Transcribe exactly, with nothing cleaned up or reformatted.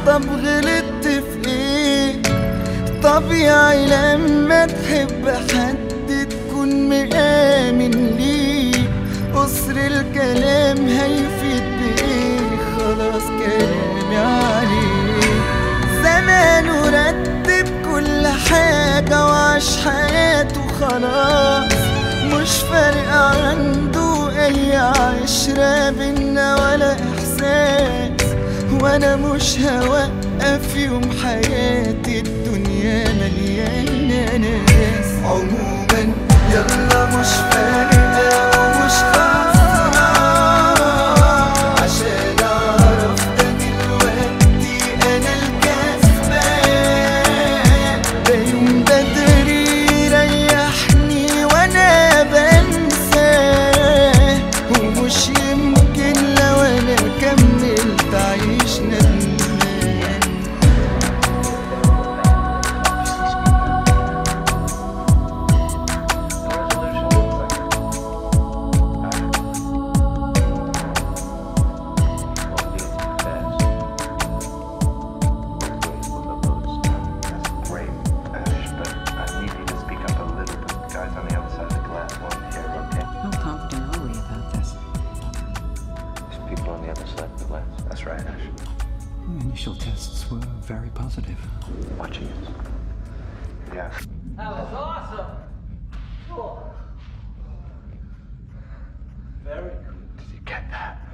طب غلطت في ايه؟ طبيعي لما تحب حد تكون مآمن ليه. قصر الكلام هيفيد بايه؟ خلاص كلامي عليه. زمانه رتب كل حاجة وعاش حياته خلاص، مش فارق عنده اي عشرة بينا ولا احساس. وانا مش هوقف يوم حياتي، الدنيا مليانة ناس. عموما يلا مش فارقة ومش خسرانة، عشان اعرف ده دلوقتي انا الكسبان. ده يوم بدري ريحني وانا بنساه، ومش يمكن لو انا كملت عيش ندمان. That's right, Ash. The initial tests were very positive. Watching it. Yeah. That was awesome! Cool. Very cool. Did you get that?